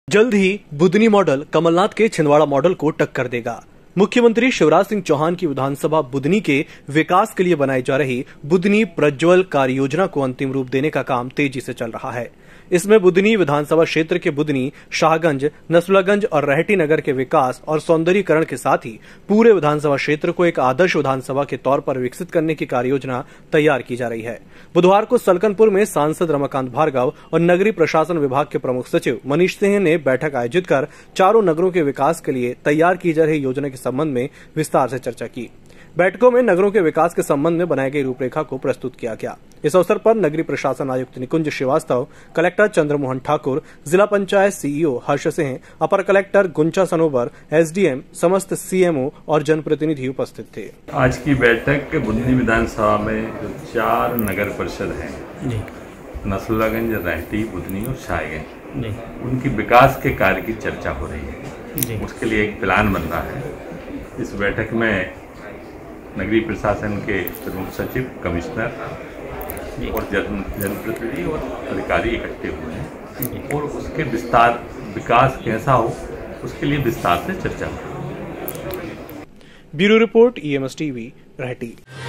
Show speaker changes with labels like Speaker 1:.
Speaker 1: जल्द ही बुधनी मॉडल कमलनाथ के छिंदवाड़ा मॉडल को टक्कर देगा। मुख्यमंत्री शिवराज सिंह चौहान की विधानसभा बुधनी के विकास के लिए बनाई जा रही बुधनी प्रज्वल कार्य योजना को अंतिम रूप देने का काम तेजी से चल रहा है। इसमें बुधनी विधानसभा क्षेत्र के बुधनी, शाहगंज, नसुलागंज और रहटी नगर के विकास और सौंदर्यीकरण के साथ ही पूरे विधानसभा क्षेत्र को एक आदर्श विधानसभा के तौर पर विकसित करने की कार्ययोजना तैयार की जा रही है। बुधवार को सलकनपुर में सांसद रमाकांत भार्गव और नगरीय प्रशासन विभाग के प्रमुख सचिव मनीष सिंह ने बैठक आयोजित कर चारों नगरों के विकास के लिए तैयार की जा रही योजना के संबंध में विस्तार से चर्चा की। बैठकों में नगरों के विकास के संबंध में बनाई गई रूपरेखा को प्रस्तुत किया गया। इस अवसर पर नगरीय प्रशासन आयुक्त निकुंज श्रीवास्तव, कलेक्टर चंद्रमोहन ठाकुर, जिला पंचायत सीईओ हर्ष सिंह, अपर कलेक्टर गुंचा सनोवर, एसडीएम, समस्त सीएमओ और जनप्रतिनिधि उपस्थित थे।
Speaker 2: आज की बैठक बुधनी विधानसभा में जो 4 नगर परिषद हैं, नसरुल्लागंज, रहटी, बुधनी और शाहगंज, उनकी विकास के कार्य की चर्चा हो रही है। उसके लिए एक प्लान बन रहा है। इस बैठक में नगरीय प्रशासन के प्रमुख सचिव, कमिश्नर और जनप्रतिनिधि और अधिकारी इकट्ठे हुए हैं और उसके विस्तार विकास कैसा हो उसके लिए विस्तार से चर्चा हो।
Speaker 1: Bureau report, EMS TV, रहटी।